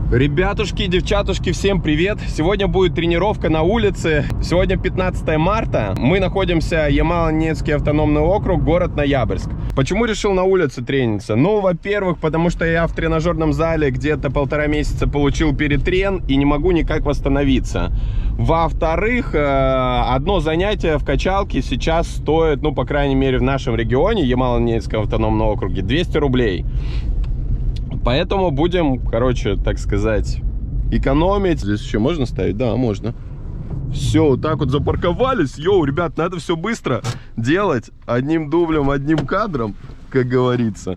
Ребятушки и девчатушки, всем привет! Сегодня будет тренировка на улице. Сегодня 15 марта. Мы находимся в Ямало-Ненецкий автономный округ, город Ноябрьск. Почему решил на улице трениться? Ну, во-первых, потому что я в тренажерном зале где-то 1,5 месяца получил перетрен и не могу никак восстановиться. Во-вторых, одно занятие в качалке сейчас стоит, ну, по крайней мере, в нашем регионе, Ямало-Ненецком автономном округе, 200 рублей. Поэтому будем, короче, так сказать, экономить. Здесь еще можно ставить? Да, можно. Все, вот так вот запарковались. Йоу, ребят, надо все быстро делать. Одним дублем, одним кадром, как говорится.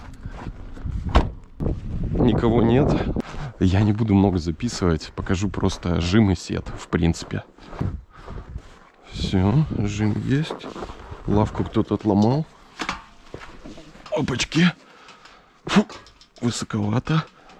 Никого нет. Я не буду много записывать. Покажу просто жим и сет, в принципе. Все, жим есть. Лавку кто-то отломал. Опачки. Фу. Высоковато.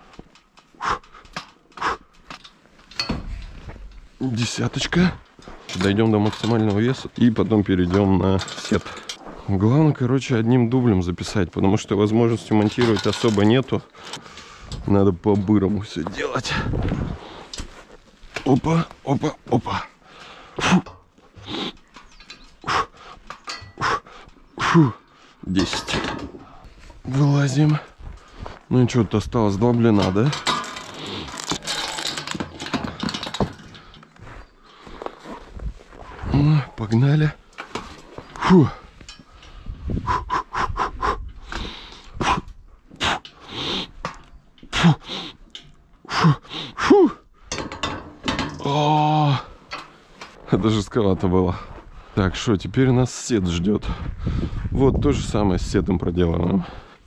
Десяточка. Дойдем до максимального веса и потом перейдем на сет. Главное, короче, одним дублем записать, потому что возможности монтировать особо нету. Надо по-бырому все делать. Опа, опа, опа. Фу. Фу. 10. Вылазим. Ну и что-то осталось 2 блина, да? Ну, погнали. Фу. Фу. Фу. Фу. О, это жестковато было. Так, что, теперь нас сет ждет. Вот то же самое с сетом проделываем.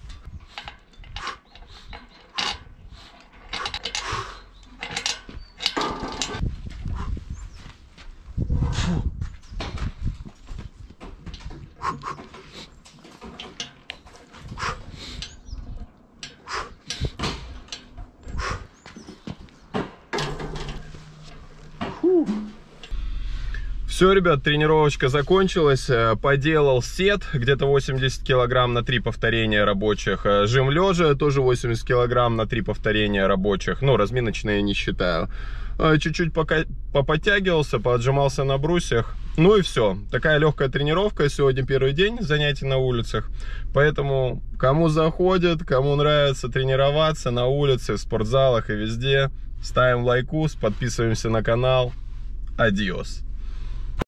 Все, ребят, тренировочка закончилась. Поделал сет, где-то 80 килограмм на 3 повторения рабочих. Жим лежа, тоже 80 килограмм на 3 повторения рабочих. Ну, разминочные не считаю. Чуть-чуть пока поподтягивался, поотжимался на брусьях. Ну и все. Такая легкая тренировка. Сегодня первый день занятий на улицах. Поэтому, кому заходит, кому нравится тренироваться на улице, в спортзалах и везде, ставим лайкус, подписываемся на канал. Адиос.